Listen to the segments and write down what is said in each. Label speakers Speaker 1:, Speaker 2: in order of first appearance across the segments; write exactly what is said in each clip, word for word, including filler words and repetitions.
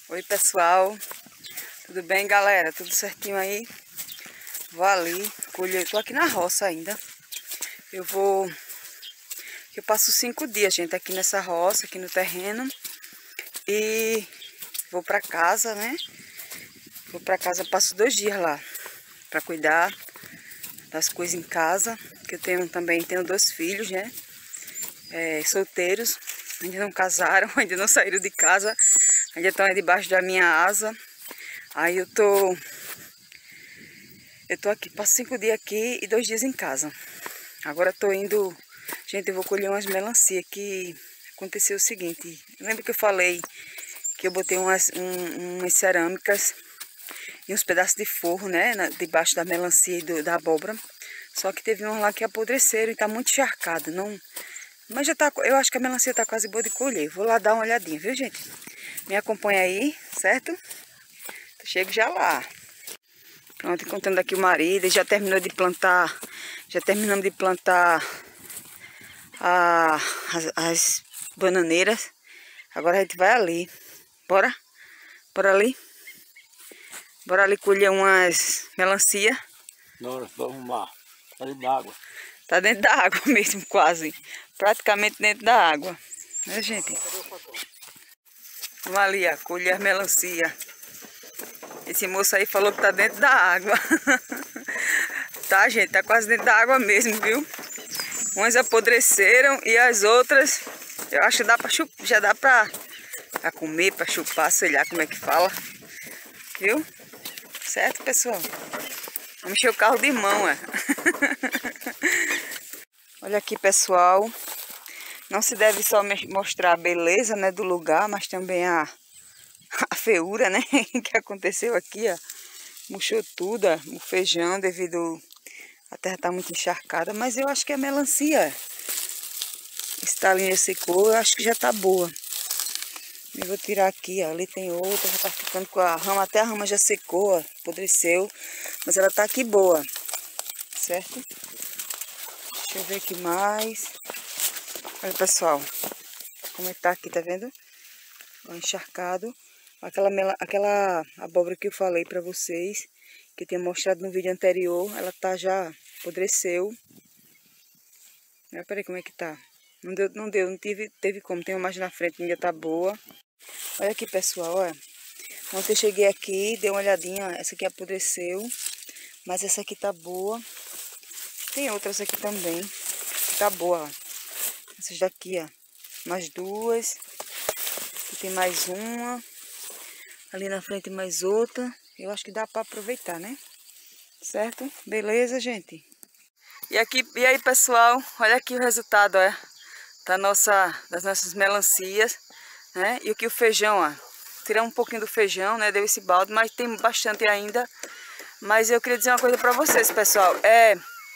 Speaker 1: Oi pessoal, tudo bem galera? Tudo certinho aí? Vou ali colher, tô aqui na roça ainda. Eu vou, eu passo cinco dias, gente, aqui nessa roça, aqui no terreno. E vou pra casa, né? Vou pra casa, passo dois dias lá pra cuidar das coisas em casa. Que eu tenho também, tenho dois filhos, né? É, solteiros, ainda não casaram, ainda não saíram de casa. Ainda estão debaixo da minha asa. Aí eu tô... Eu tô aqui, passo cinco dias aqui e dois dias em casa. Agora tô indo... Gente, eu vou colher umas melancia que... Aconteceu o seguinte. Lembra que eu falei que eu botei umas, um, umas cerâmicas e uns pedaços de forro, né? Na, debaixo da melancia e do, da abóbora. Só que teve um lá que apodreceram e tá muito encharcado. Não... Mas já tá... Eu acho que a melancia tá quase boa de colher. Vou lá dar uma olhadinha, viu, gente? Me acompanha aí, certo? Chego já lá. Pronto, encontrando aqui o marido. Ele já terminou de plantar. Já terminamos de plantar a, as, as bananeiras. Agora a gente vai ali. Bora? Bora ali? Bora ali colher umas melancia.
Speaker 2: Bora, vamos lá. Tá dentro da água.
Speaker 1: Tá dentro da água mesmo, quase. Praticamente dentro da água. Né, gente? Vamos ali, ó, colher as melancia. Esse moço aí falou que tá dentro da água. Tá, gente, tá quase dentro da água mesmo, viu? Umas apodreceram e as outras, eu acho que dá pra chupar, já dá pra, pra comer, pra chupar, sei lá como é que fala. Viu? Certo, pessoal? Vamos encher o carro de mão, é. Olha aqui, pessoal. Não se deve só mostrar a beleza, né, do lugar, mas também a, a feiura, né, que aconteceu aqui, ó. Murchou tudo, ó, o feijão devido... A terra tá muito encharcada, mas eu acho que a melancia, esse talinho secou, eu acho que já tá boa. Eu vou tirar aqui, ó, ali tem outra, já tá ficando com a rama, até a rama já secou, ó, apodreceu, mas ela tá aqui boa, certo? Deixa eu ver aqui mais. Olha, pessoal, como é que tá aqui, tá vendo? Ó, encharcado. Aquela, mela, aquela abóbora que eu falei pra vocês, que eu tinha mostrado no vídeo anterior, ela tá já, apodreceu. Olha, peraí como é que tá. Não deu, não deu, não tive, teve como, tem uma mais na frente, ainda tá boa. Olha aqui, pessoal, olha. Ontem eu cheguei aqui, dei uma olhadinha, essa aqui apodreceu, mas essa aqui tá boa. Tem outras aqui também, que tá boa, ó. Essas daqui, ó, mais duas. Aqui tem mais uma. Ali na frente mais outra. Eu acho que dá para aproveitar, né? Certo? Beleza, gente? E aqui, e aí, pessoal, olha aqui o resultado, ó, da nossa, das nossas melancias, né? E aqui o feijão, ó. Tiramos um pouquinho do feijão, né? Deu esse balde, mas tem bastante ainda. Mas eu queria dizer uma coisa para vocês, pessoal. É...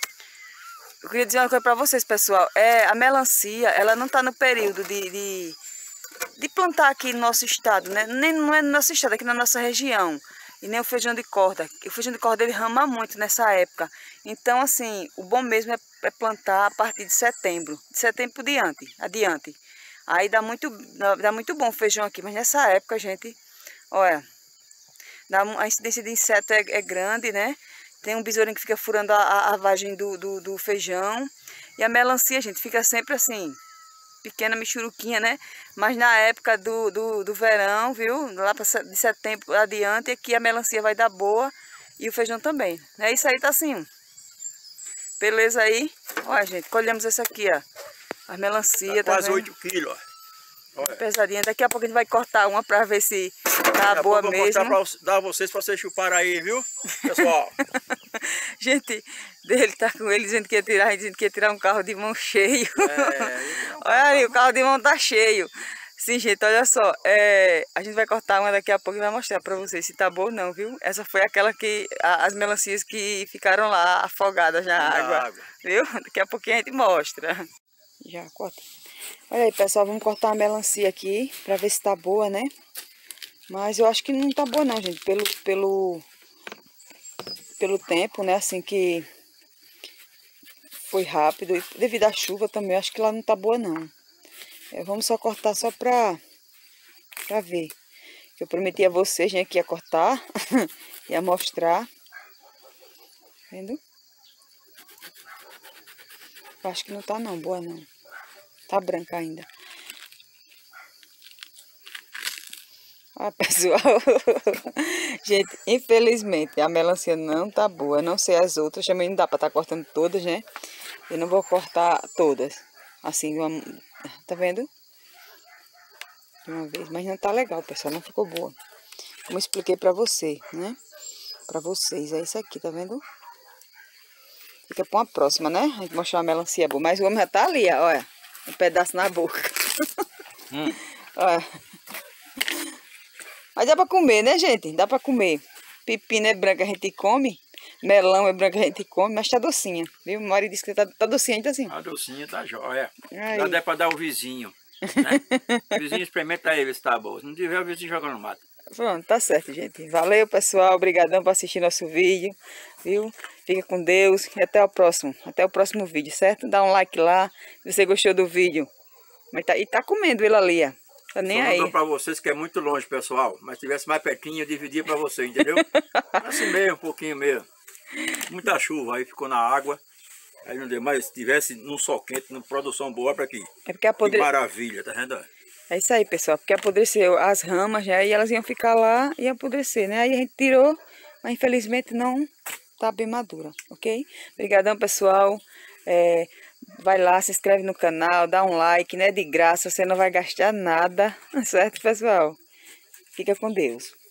Speaker 1: Eu queria dizer uma coisa para vocês, pessoal. É, a melancia, ela não tá no período de... de... de plantar aqui no nosso estado, né? Nem não é no nosso estado, aqui na nossa região. E nem o feijão de corda. O feijão de corda ele rama muito nessa época. Então, assim, o bom mesmo é, é plantar a partir de setembro. De setembro por diante, adiante. Aí dá muito, dá muito bom o feijão aqui. Mas nessa época, gente, olha, dá, a incidência de inseto é, é grande, né? Tem um besourinho que fica furando a, a, a vagem do, do, do feijão. E a melancia, gente, fica sempre assim... pequena michuruquinha, né? Mas na época do, do, do verão, viu? Lá pra, de setembro adiante, aqui a melancia vai dar boa e o feijão também. É isso aí, tá assim. Beleza aí? Olha, gente, colhemos essa aqui, ó. As melancia, tá
Speaker 2: quase
Speaker 1: vendo?
Speaker 2: oito quilos, ó. Olha.
Speaker 1: Pesadinha. Daqui a pouco a gente vai cortar uma pra ver se tá boa mesmo.
Speaker 2: Vou mostrar pra dar a vocês pra vocês chuparem aí, viu, pessoal?
Speaker 1: Gente, ele tá com ele dizendo que ia tirar, a gente dizendo que ia tirar um carro de mão cheio. É, olha aí, o carro de mão tá cheio. Sim, gente, olha só. É, a gente vai cortar uma daqui a pouco e vai mostrar pra vocês se tá boa ou não, viu? Essa foi aquela que, a, as melancias que ficaram lá afogadas na, na água, água, viu? Daqui a pouquinho a gente mostra. Já, corta. Olha aí, pessoal, vamos cortar uma melancia aqui pra ver se tá boa, né? Mas eu acho que não tá boa não, gente, pelo... pelo... pelo tempo, né, assim que foi rápido, e devido à chuva também, acho que lá não tá boa não. É, vamos só cortar só pra, pra ver. Que eu prometi a vocês, né, que ia cortar. Ia mostrar. Vendo? Eu acho que não tá não, boa não. Tá branca ainda. Ah, pessoal. Gente, infelizmente a melancia não tá boa. Não sei as outras, também não dá pra estar tá cortando todas, né? Eu não vou cortar todas. Assim, uma... tá vendo? De uma vez. Mas não tá legal, pessoal. Não ficou boa. Como eu expliquei pra você, né? Pra vocês. É isso aqui, tá vendo? Fica pra uma próxima, né? A gente mostrar a melancia boa. Mas o homem já tá ali, ó, olha. Um pedaço na boca.
Speaker 2: Hum.
Speaker 1: Olha. Mas dá pra comer, né, gente? Dá pra comer. Pepino é branco, a gente come. Melão é branco, a gente come. Mas tá docinha, viu? O marido disse que tá, tá docinha ainda assim.
Speaker 2: A docinha tá jóia.
Speaker 1: Aí.
Speaker 2: Já dá pra dar o vizinho, né? O vizinho experimenta aí, ver se tá bom. Se não tiver, o vizinho joga no mato.
Speaker 1: Pronto, tá certo, gente. Valeu, pessoal. Obrigadão por assistir nosso vídeo, viu? Fica com Deus e até o próximo. Até o próximo vídeo, certo? Dá um like lá se você gostou do vídeo. Mas tá, e tá comendo ele ali, ó. Tá nem
Speaker 2: Só
Speaker 1: aí.
Speaker 2: mandou pra vocês que é muito longe, pessoal. Mas se tivesse mais pertinho, eu dividia pra vocês, entendeu? Assim mesmo, um pouquinho mesmo. Muita chuva, aí ficou na água. Aí não deu mais. Se tivesse num sol quente, numa produção boa pra aqui.
Speaker 1: É porque apodre...
Speaker 2: Que maravilha, tá vendo?
Speaker 1: É isso aí, pessoal. Porque apodreceu as ramas, né? E elas iam ficar lá e apodrecer, né? Aí a gente tirou, mas infelizmente não tá bem madura, ok? Obrigadão, pessoal. É... Vai lá, se inscreve no canal, dá um like, né? De graça, você não vai gastar nada, certo, pessoal? Fica com Deus.